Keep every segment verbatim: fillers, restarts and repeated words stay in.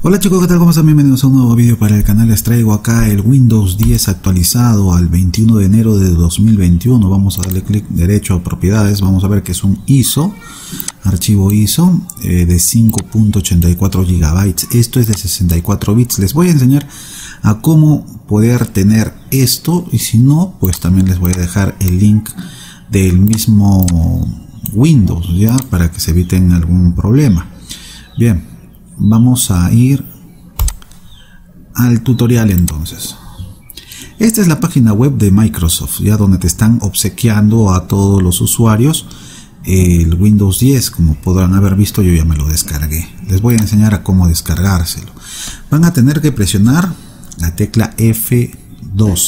Hola chicos, ¿qué tal? ¿Cómo están? Bienvenidos a un nuevo vídeo para el canal. Les traigo acá el Windows diez actualizado al veintiuno de enero de dos mil veintiuno. Vamos a darle clic derecho a propiedades. Vamos a ver que es un I S O, archivo I S O eh, de cinco punto ochenta y cuatro gigabytes. Esto es de sesenta y cuatro bits. Les voy a enseñar a cómo poder tener esto, y si no, pues también les voy a dejar el link del mismo Windows, ya, para que se eviten algún problema. Bien, vamos a ir al tutorial entonces. Esta es la página web de Microsoft, ya donde te están obsequiando a todos los usuarios el Windows diez. Como podrán haber visto, yo ya me lo descargué. Les voy a enseñar a cómo descargárselo. Van a tener que presionar la tecla F doce.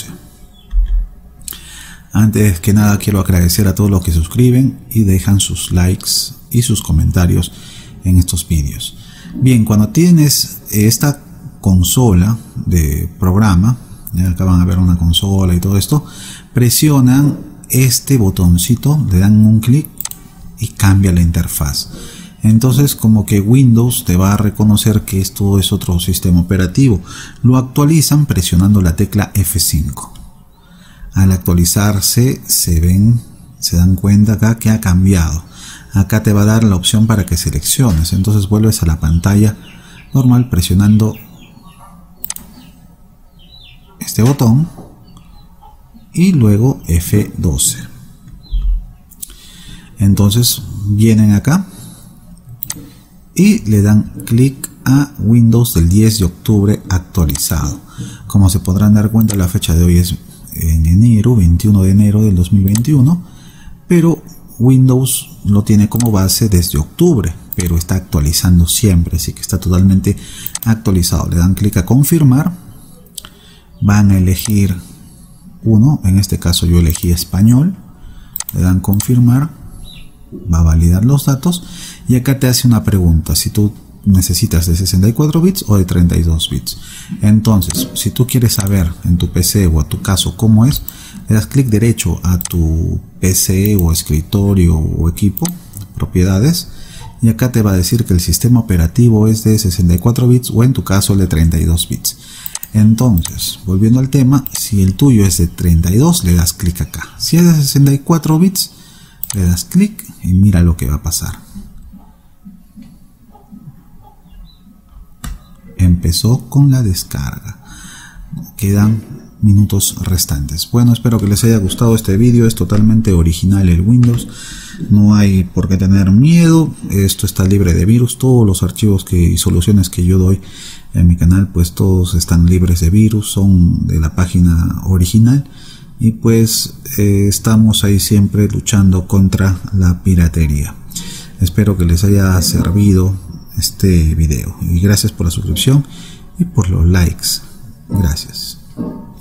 Antes que nada, quiero agradecer a todos los que suscriben y dejan sus likes y sus comentarios en estos vídeos. Bien, cuando tienes esta consola de programa, ya acá van a ver una consola y todo esto, presionan este botoncito, le dan un clic y cambia la interfaz. Entonces, como que Windows te va a reconocer que esto es otro sistema operativo. Lo actualizan presionando la tecla F cinco. Al actualizarse, se ven, se dan cuenta acá que ha cambiado. Acá te va a dar la opción para que selecciones. Entonces vuelves a la pantalla normal presionando este botón y luego F doce. Entonces vienen acá y le dan clic a Windows del diez de octubre actualizado. Como se podrán dar cuenta, la fecha de hoy es en enero, veintiuno de enero del dos mil veintiuno, pero Windows lo tiene como base desde octubre, pero está actualizando siempre, así que está totalmente actualizado. Le dan clic a confirmar, van a elegir uno, en este caso yo elegí español, le dan confirmar, va a validar los datos y acá te hace una pregunta, si tú necesitas de sesenta y cuatro bits o de treinta y dos bits. Entonces, si tú quieres saber en tu P C o a tu caso cómo es, le das clic derecho a tu P C o escritorio o equipo, propiedades, y acá te va a decir que el sistema operativo es de sesenta y cuatro bits o en tu caso el de treinta y dos bits. Entonces, volviendo al tema, si el tuyo es de treinta y dos, le das clic acá. Si es de sesenta y cuatro bits, le das clic y mira lo que va a pasar. Empezó con la descarga. Quedan minutos restantes. Bueno, espero que les haya gustado este vídeo. Es totalmente original el Windows. No hay por qué tener miedo. Esto está libre de virus. Todos los archivos que, y soluciones que yo doy en mi canal, pues todos están libres de virus. Son de la página original. Y pues eh, estamos ahí siempre luchando contra la piratería. Espero que les haya servido este video. Y gracias por la suscripción y por los likes. Gracias.